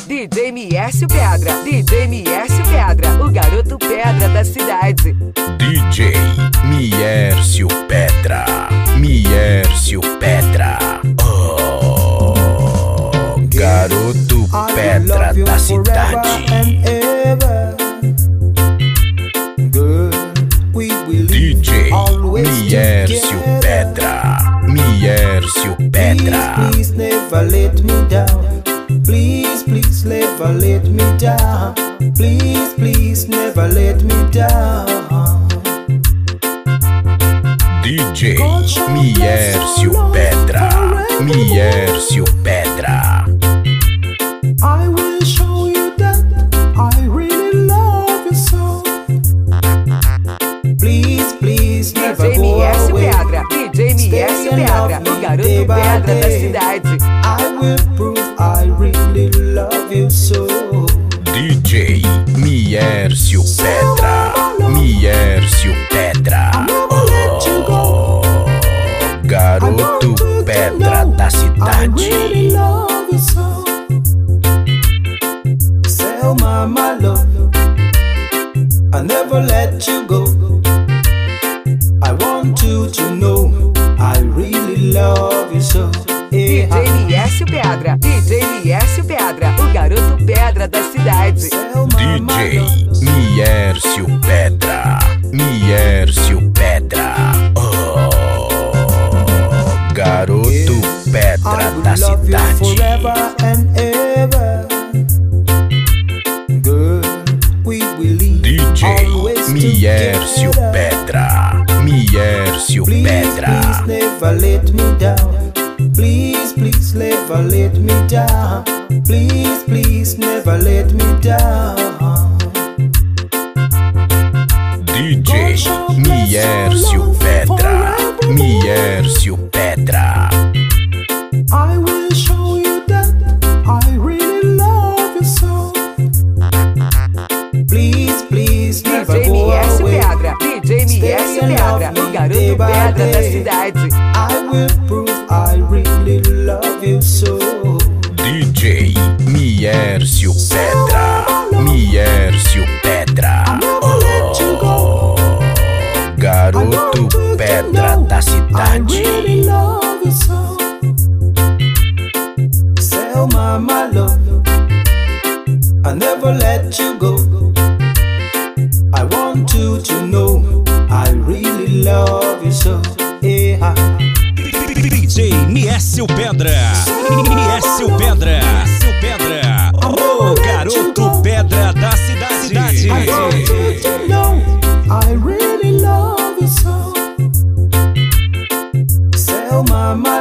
DJ Miércio Pedra, DJ Miércio Pedra, o garoto pedra da cidade. DJ Miércio Pedra, Miércio Pedra, oh, garoto pedra da cidade. DJ Miércio Pedra, Miércio Pedra. Please, never let me down. Please, please, never let me down. Please, please, never let me down. DJ Miércio Pedra, Miércio Pedra. I will show you that I really love you so. Please, please, never DJ go Miércio away. Pedra, DJ Miércio Pedra, o garoto pedra da cidade. I will prove I really love you so. DJ Miércio Pedra, Miércio Pedra, oh, garoto pedra da cidade. Selma, my love, I never let you go. I want you to know I really love you so. DJ Miércio Pedra, DJ Miércio Pedra, o garoto pedra da cidade. DJ Miércio Pedra, Miércio Pedra, oh, garoto pedra da cidade. Forever and ever. Girl, we will live DJ Miércio Pedra, Miércio Pedra. Please, never let me down. Please, please, never let me down. Please, please, never let me down. DJ Miércio Pedra, Miércio Pedra. I will show you that I really love you so. Please, please, never DJ go Miércio away. Pedra, DJ Miércio Pedra, o garoto pedra da cidade. I will prove I really love you so. DJ Miércio Pedra, Miércio Pedra, oh, garoto pedra da cidade. I really love you so. Selma, my love, I never let you go. I want you to know I really love you so. Yeah. DJ Miércio Pedra, Miércio Pedra, Miércio Pedra, o garoto pedra da cidade. I want you to know I really love you so. Selma, my